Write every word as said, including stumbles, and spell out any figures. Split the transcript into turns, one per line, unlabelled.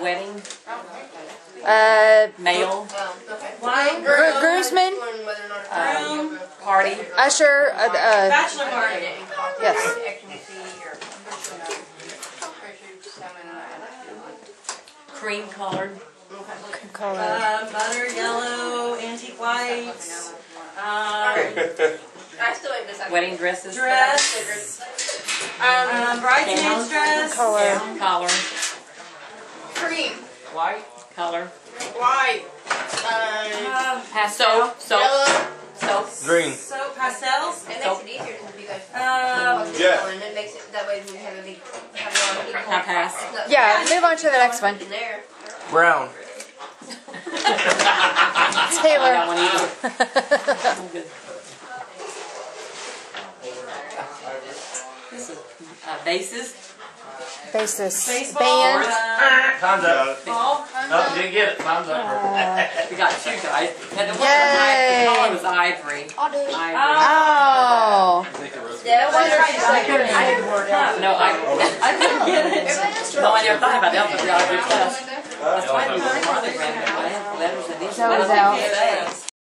wedding.
Uh,
Male.
Wine.
gr groomsman.
Um, party.
Usher. Uh, uh,
Bachelor party.
yes.
Cream colored.
Color.
Uh, butter, yellow, antique whites. Um,
Wedding dresses.
dress. Um, bridesmaid's dress.
Color.
Collar.
Cream.
White. Color.
White.
Uh,
Pastel. Soap.
Yellow.
Soap.
Green.
soap pastels.
It makes it easier because you guys
Um,
Yeah.
and it makes it that way we have a big have a lot of people.
Can I pass?
Yeah, move on to the next one.
In there.
Brown.
Taylor.
I don't want either. I'm good. This is uh, bases.
Basis.
baseball.
Band.
Uh,
Time's up.
ball.
No, didn't get it. Time's up.
We got two guys. And the one
Yay.
the color was ivory. Ivory.
Oh.
Yeah,
I couldn't
I didn't work out. No, I, I couldn't get it. No, I never thought about that. But the ivory test. That's why I didn't know the monogram, but I have letters in these.
That was out.